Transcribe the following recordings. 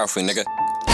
Ralphie, nigga.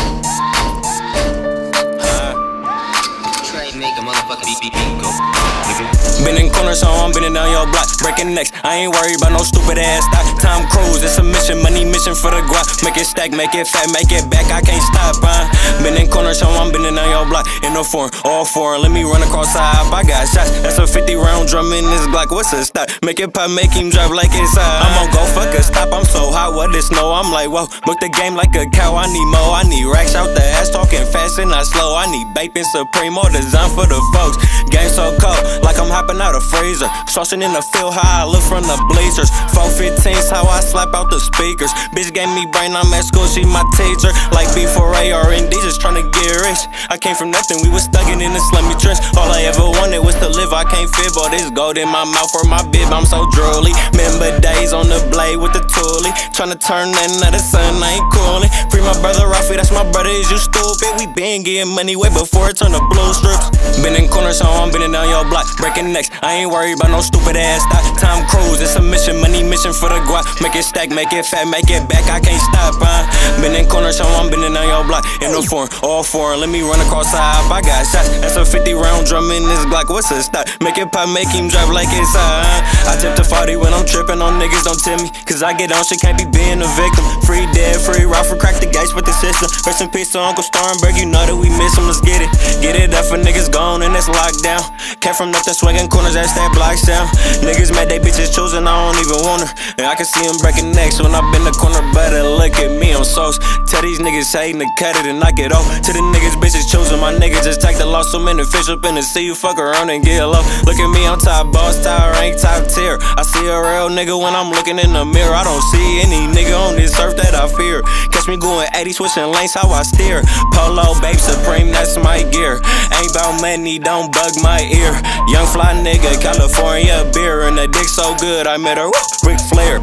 Make a motherfucking beep go, nigga. Been in corners, so I'm bending down your block, breaking necks. I ain't worried about no stupid ass stock. Tom Cruise, it's a mission, money mission for the guap. Make it stack, make it fat, make it back. I can't stop, Been in corners, so I'm bending down your block. In no foreign, all foreign. Let me run across the hop. I got shots. That's a 50-round drum in this Glock. What's a stop? Make it pop, make him drop like it's hot. I'm on go, fuck a stop. I'm so hot, what it snow? I'm like, whoa. Book the game like a cow. I need more. I need racks out the ass, talking fast and not slow. I need bacon supreme, more design for the folks. Game so cold, like I'm hopping out a freezer. Saucing in the field, how I look from the bleachers. 415's how I slap out the speakers. Bitch gave me brain, I'm at school, she my teacher. Like B4A R&D, just tryna get rich. I came from nothing, we was stuggin' in the slummy trench. All I ever wanted was to live, I can't fib. All this gold in my mouth or my bib, I'm so drooly. Remember days on the blade with the toolie. Tryna turn that into the sun, I ain't coolin'. Free my brother Ralphie, that's my brother, is you stupid? We been getting money way before it turned to blue strips. Been in corners, so I'm bending down your block, breaking necks. I ain't worried about no stupid ass stock. Tom Cruise, it's a mission, money mission for the guap. Make it stack, make it fat, make it back. I can't stop, Been in corners, so I'm bending down your block. In no foreign, all foreign. Let me run across the hop. I got shots. That's a 50-round drum in this Glock. What's a stop? Make it pop, make him drop like it's hot. I tip the 40 when I'm tripping on niggas. Don't tell me, cause I get on shit, can't be being a victim. Free dead, free Ralphie, crack the gates with the system. Rest in peace to Uncle Starnberg, you know that we miss him. Let's get it. Get it up for niggas gone and it's locked down. Came from nothing, swinging corners, that's that block sound. Niggas mad, they bitches choosing, I don't even want her. And I can see them breaking necks when I been the corner, better look at me, I'm sauce. Tell these niggas hating to cut it and knock it off. To the niggas bitches choosing, my niggas just take the loss. So many fish up in the sea, you fuck around and get low. Look at me, I'm top boss, top rank, top tier. I see a real nigga when I'm looking in the mirror. I don't see any nigga on this earth that I fear. Catch me going 80, switching lanes, how I steer. Polo, babe, supreme, that's my gear. Ain't bout money, don't bug my ear. Young fly nigga, California beer. And the dick so good, I met her, Ric Flair.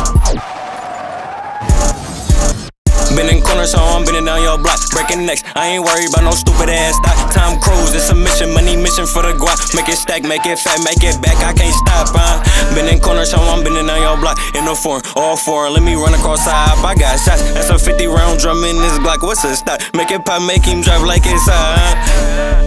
Been in corners, so I'm bending down your block, breaking necks. I ain't worried about no stupid ass stock. Tom Cruise, it's a mission, money mission for the guap. Make it stack, make it fat, make it back. I can't stop, Been in corners, so I'm bending down your block. In no foreign, all foreign. Let me run across the hop. I got shots. That's a 50-round drum in this Glock. What's a stop? Make it pop, make him drop like it's hot.